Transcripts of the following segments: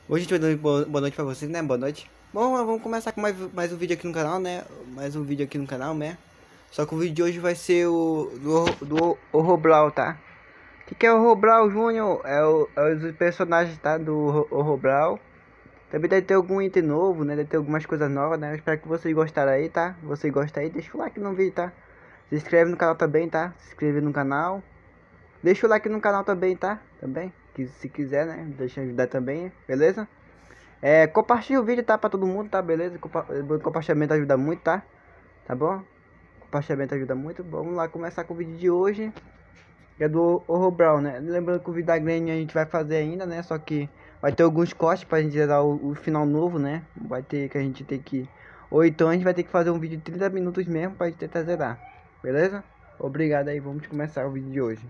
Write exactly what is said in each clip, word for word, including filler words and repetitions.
Hoje a gente vai dar boa boa noite pra vocês, né? Boa noite. Bom, vamos começar com mais, mais um vídeo aqui no canal, né? Mais um vídeo aqui no canal, né? Só que o vídeo de hoje vai ser o do, do Horrobral, tá? O que, que é o Horrobral, Júnior? É, o, é os personagens, tá? Do Horrobral. Também deve ter algum item novo, né? Deve ter algumas coisas novas, né? Eu espero que vocês gostaram aí, tá? Você gosta aí, deixa o like no vídeo, tá? Se inscreve no canal também, tá? Se inscreve no canal. Deixa o like no canal também, tá? Também, que se quiser, né? Deixa eu ajudar também, beleza? É, compartilha o vídeo, tá? Pra todo mundo, tá? Beleza? Compa compartilhamento ajuda muito, tá? Tá bom? Compartilhamento ajuda muito. Vamos lá começar com o vídeo de hoje. Que é do Horrobral, né? Lembrando que o vídeo da Granny a gente vai fazer ainda, né? Só que vai ter alguns cortes pra gente dar o, o final novo, né? Vai ter que a gente ter que... Ou então a gente vai ter que fazer um vídeo de trinta minutos mesmo pra gente tentar zerar. Beleza? Obrigado aí, vamos começar o vídeo de hoje.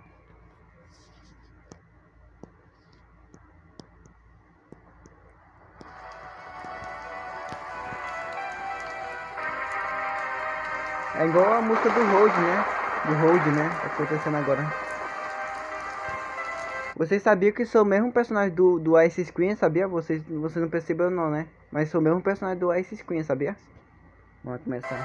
É igual a música do Road, né? Do Road, né? Tá acontecendo agora. Vocês sabiam que sou o mesmo personagem do, do Ice Screen, sabia? Vocês, vocês não perceberam não, né? Mas sou o mesmo personagem do Ice Screen, sabia? Vamos começar.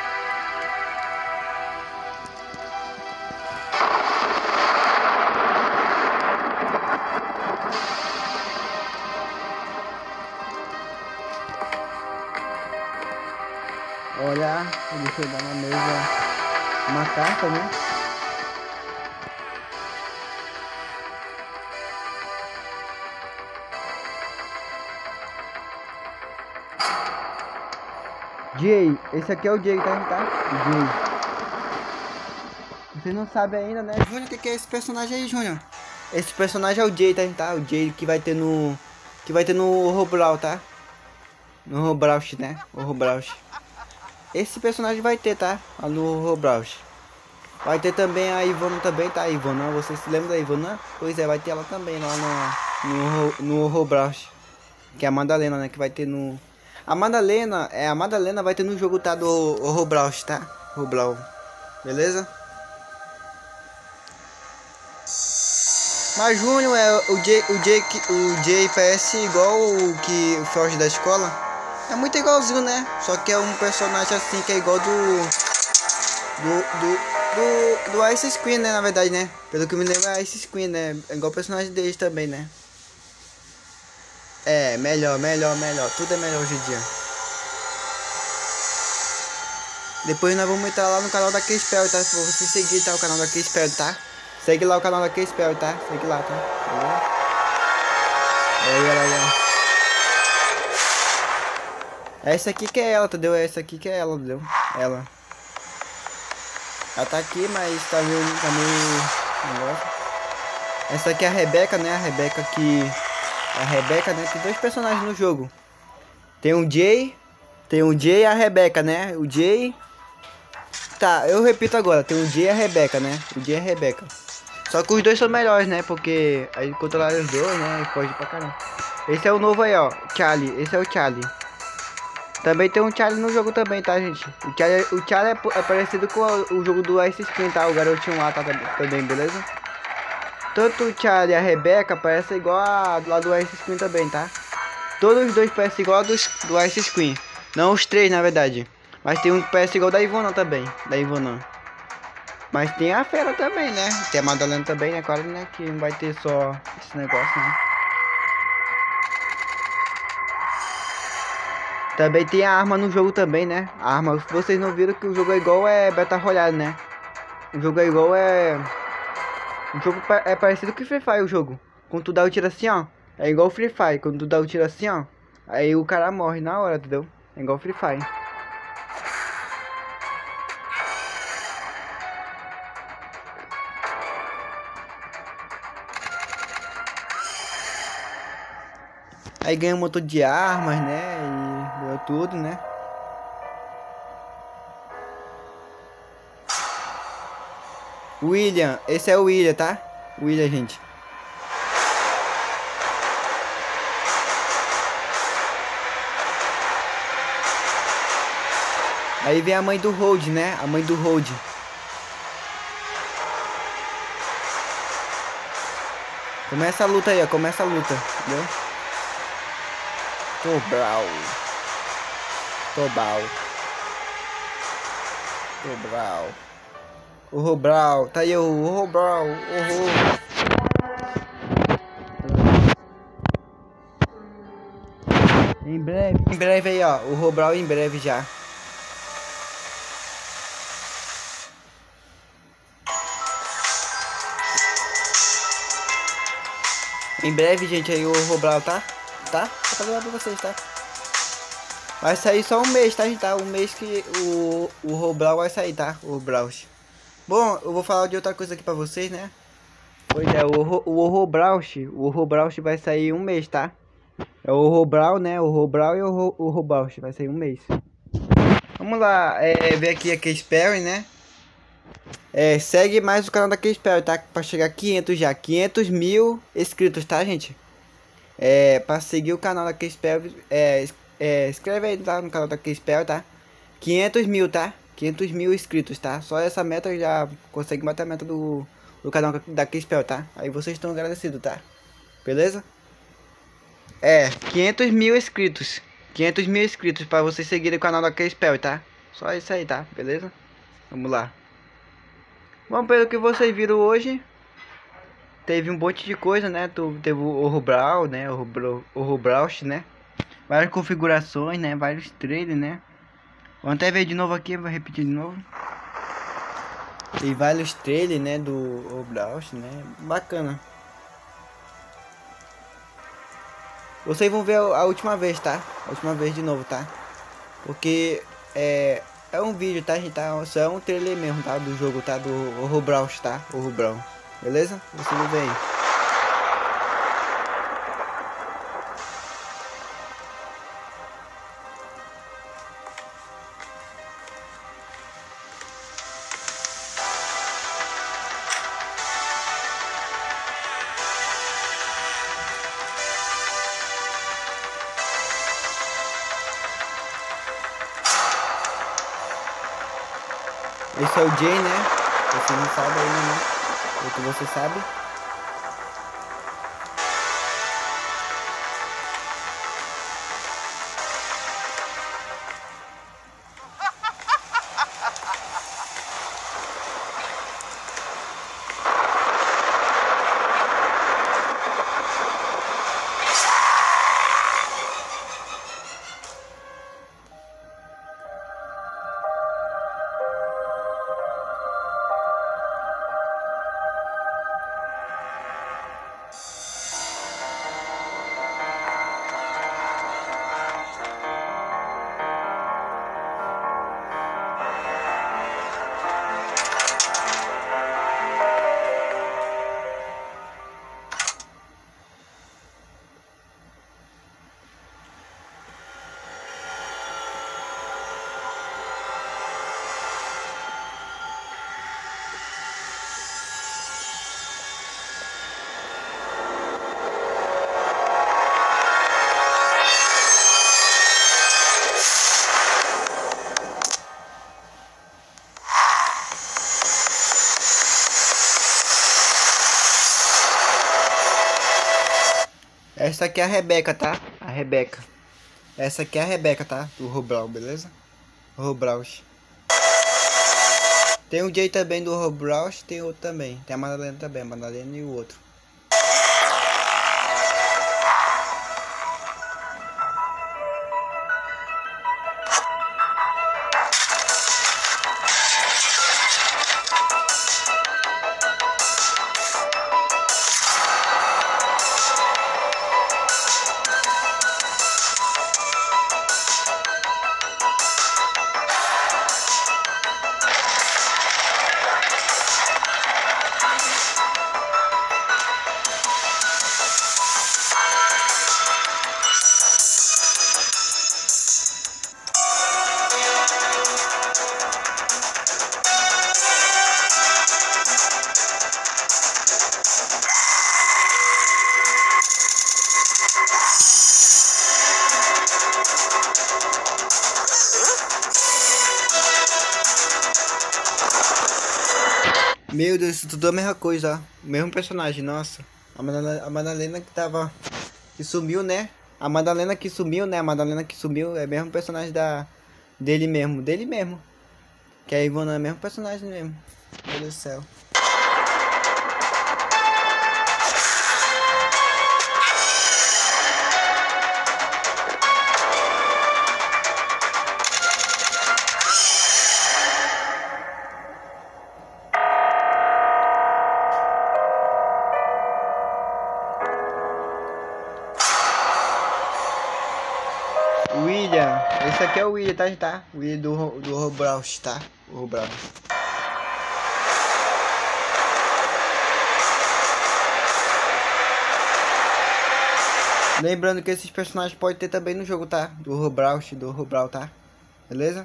Olha, deixa eu dar na mesa uma carta, né? Jay, esse aqui é o Jay, tá? tá? O Jay. Vocês não sabem ainda, né? Júnior, o que, que é esse personagem aí, Júnior? Esse personagem é o Jay, tá? tá? O Jay que vai ter no... Que vai ter no Horrobral, tá? No Horrobral, né? Horrobral. Esse personagem vai ter, tá? No Horrobral. Vai ter também a Ivona também, tá? A Ivona, vocês se lembram da Ivona? Pois é, vai ter ela também lá no... No, no Horrobral. Que é a Madalena, né? Que vai ter no... A Madalena, é, a Madalena vai ter no jogo, tá? Do Horrobral, tá? Horrobral. Beleza? Mas Júnior, é, o Jay, o Jay, o Jay parece igual o que foge da escola. É muito igualzinho, né? Só que é um personagem assim que é igual do... Do... Do, do, do Ice Screen, né? Na verdade, né? Pelo que eu me lembro é Ice Screen, né? É igual o personagem deles também, né? É, melhor, melhor, melhor. Tudo é melhor hoje em dia. Depois nós vamos entrar lá no canal da K-Spell, tá? Se você seguir, tá? O canal da K-Spell, tá? Segue lá o canal da K-Spell, tá? Segue lá, tá? Aí, galera. Essa aqui que é ela, entendeu? Essa aqui que é ela, entendeu? Ela. Ela tá aqui, mas tá meio... Tá meio... Negócio. Essa aqui é a Rebeca, né? A Rebeca que... A Rebeca, né? Tem dois personagens no jogo. Tem o Jay. Tem o Jay e a Rebeca, né? O Jay... Tá, eu repito agora. Tem o Jay e a Rebeca, né? O Jay e a Rebeca. Só que os dois são melhores, né? Porque aí controlaram os dois, né? E foge pra caramba. Esse é o novo aí, ó. Charlie. Esse é o Charlie. Também tem um Charlie no jogo também, tá, gente? O Charlie, o Charlie é, é parecido com o, o jogo do Ice Screen, tá? O garotinho lá tá também, beleza? Tanto o Charlie e a Rebeca parecem igual a lá do Ice Screen também, tá? Todos os dois parecem igual a dos, do Ice Screen. Não os três, na verdade. Mas tem um que parece igual da Ivona também. Da Ivona. Mas tem a Fera também, né? Tem a Madalena também, né? Claro, né? Que não vai ter só esse negócio, né? Também tem a arma no jogo também, né? A arma, vocês não viram que o jogo é igual é Battle Royale, né? O jogo é igual é... O jogo é parecido com o Free Fire, o jogo. Quando tu dá o tiro assim, ó. É igual o Free Fire. Quando tu dá o tiro assim, ó. Aí o cara morre na hora, entendeu? É igual o Free Fire. Aí ganha um motor de armas, né? E ganhou tudo, né? William, esse é o William, tá? William, gente. Aí vem a mãe do Road, né? A mãe do Road. Começa a luta aí, ó. Começa a luta, entendeu? Tobral. Tobal. Tobral. O Robral. Tá aí o Robral. O Ro... Em breve. Em breve aí, ó. O Robral em breve já. Em breve, gente, aí o Robral, tá? Tá? Vou fazer pra vocês, tá? Vai sair só um mês, tá, gente? Tá? Um mês que o, o Robral vai sair, tá? O Robraus. Bom, eu vou falar de outra coisa aqui pra vocês, né? Pois é, o, o Robraus, o Robraus vai sair um mês, tá? É o Robral, né? O Robral e o, o Robraus vai sair um mês. Vamos lá, é, ver aqui a Keysperry, né? É, segue mais o canal da Keysperry, tá? Pra chegar a quinhentos já, quinhentos mil inscritos, tá, gente? É, pra seguir o canal da Keysperry, é, é, escreve aí tá, no canal da Keysperry, tá? quinhentos mil, tá? quinhentos mil inscritos, tá? Só essa meta já consegue bater a meta do, do canal da Keysperry, tá? Aí vocês estão agradecidos, tá? Beleza? É, quinhentos mil inscritos. quinhentos mil inscritos pra vocês seguirem o canal da Keysperry, tá? Só isso aí, tá? Beleza? Vamos lá. Bom, pelo que vocês viram hoje, teve um monte de coisa, né? Teve o Robral, né? O Robraus, né? Várias configurações, né? Vários trailers, né? Vamos até ver de novo aqui, vou repetir de novo. Tem vários trailers, né? Do Robraus, né? Bacana. Vocês vão ver a última vez, tá? A última vez de novo, tá? Porque é... É um vídeo, tá, gente? Tá? Só é um trailer mesmo, tá? Do jogo, tá? Do Robraus, tá? O Robrão. Beleza? Você vai ver aí. Esse é o Jay, né? Você não sabe ainda, né? O que você sabe. Essa aqui é a Rebeca, tá? A Rebeca. Essa aqui é a Rebeca, tá? Do Robral, beleza? Robraus. Tem o Jay também do Robraus, tem outro também. Tem a Madalena também, a Madalena e o outro. Meu Deus, tudo a mesma coisa, ó. O mesmo personagem, nossa. A Madalena, a Madalena que tava... Que sumiu, né? A Madalena que sumiu, né? A Madalena que sumiu é o mesmo personagem da... Dele mesmo, dele mesmo. Que a Ivona é o mesmo personagem mesmo. Meu Deus do céu. William, esse aqui é o William, tá? tá? O William do, do Roblox, tá? O Roblox. Lembrando que esses personagens podem ter também no jogo, tá? Do Roblox, do Roblox, tá? Beleza?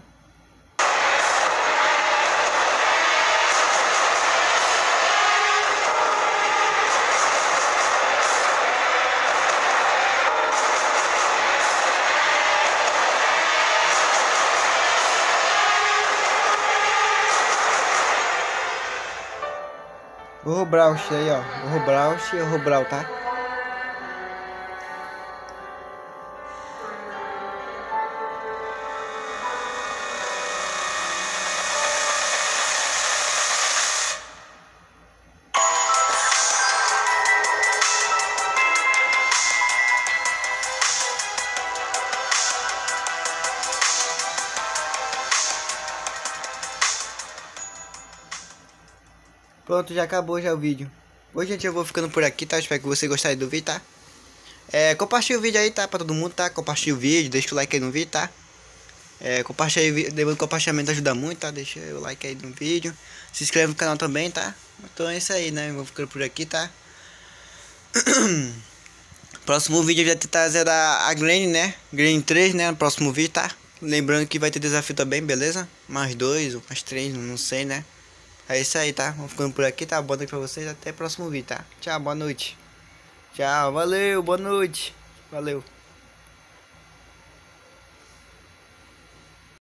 O Roblox aí, ó. O Roblox e o Roblox, tá? Pronto, já acabou já o vídeo. Hoje, gente, eu vou ficando por aqui, tá? Espero que você gostem do vídeo, tá? É, compartilha o vídeo aí, tá? Pra todo mundo, tá? Compartilha o vídeo, deixa o like aí no vídeo, tá? É, compartilha aí, depois do compartilhamento ajuda muito, tá? Deixa o like aí no vídeo. Se inscreve no canal também, tá? Então é isso aí, né? Eu vou ficando por aqui, tá? Próximo vídeo eu já tentar zerar a Granny, né? Granny três, né? No próximo vídeo, tá? Lembrando que vai ter desafio também, beleza? Mais dois ou mais três, não sei, né? É isso aí, tá? Vou ficando por aqui, tá? Boa noite pra vocês, até o próximo vídeo, tá? Tchau, boa noite. Tchau, valeu, boa noite. Valeu.